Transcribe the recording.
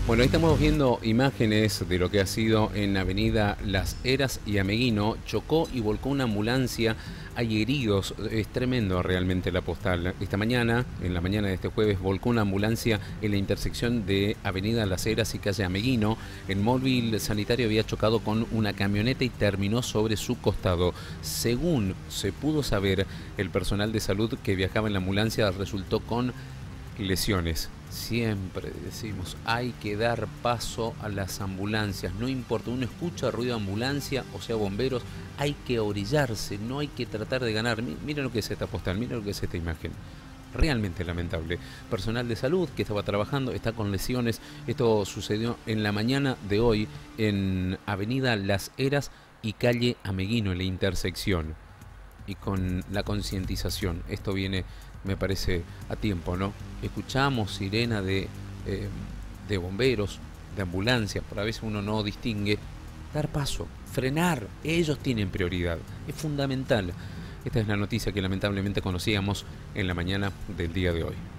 Bueno, ahí estamos viendo imágenes de lo que ha sido en Avenida Las Heras y Ameguino. Chocó y volcó una ambulancia. Hay heridos. Es tremendo realmente la postal. Esta mañana, en la mañana de este jueves, volcó una ambulancia en la intersección de Avenida Las Heras y calle Ameguino. El móvil sanitario había chocado con una camioneta y terminó sobre su costado. Según se pudo saber, el personal de salud que viajaba en la ambulancia resultó con lesiones. Siempre decimos, hay que dar paso a las ambulancias, no importa, uno escucha ruido de ambulancia, o sea, bomberos, hay que orillarse, no hay que tratar de ganar. Miren lo que es esta postal, miren lo que es esta imagen. Realmente lamentable. Personal de salud que estaba trabajando está con lesiones. Esto sucedió en la mañana de hoy en Avenida Las Heras y calle Ameguino, en la intersección. Y con la concientización, esto viene, me parece, a tiempo, ¿no? Escuchamos sirena de bomberos, de ambulancias, por a veces uno no distingue. Dar paso, frenar, ellos tienen prioridad, es fundamental. Esta es la noticia que lamentablemente conocíamos en la mañana del día de hoy.